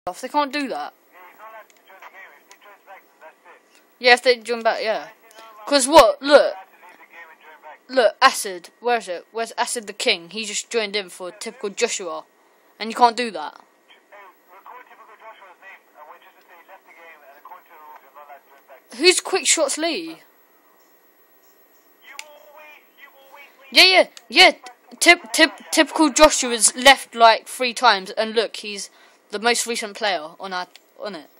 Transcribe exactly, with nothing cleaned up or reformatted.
off. They can't do that. Yeah, he's not allowed to join the game. If he joins back, then that's it. Yeah, if they join back, yeah. Because what? Look, He's allowed to leave the game and join back. look, Acid. Where is it? Where's Acid the King? He just joined in for typical Joshua, and you can't do that. Hey, record typical Joshua's name, and we're just to say he left the game, and according to the rules, you're not allowed to join back. Who's Quick Shots Lee? You always, you always leave. Yeah, yeah, yeah. Tip, tip, typical Joshua's left like three times, and look, he's the most recent player on our on it.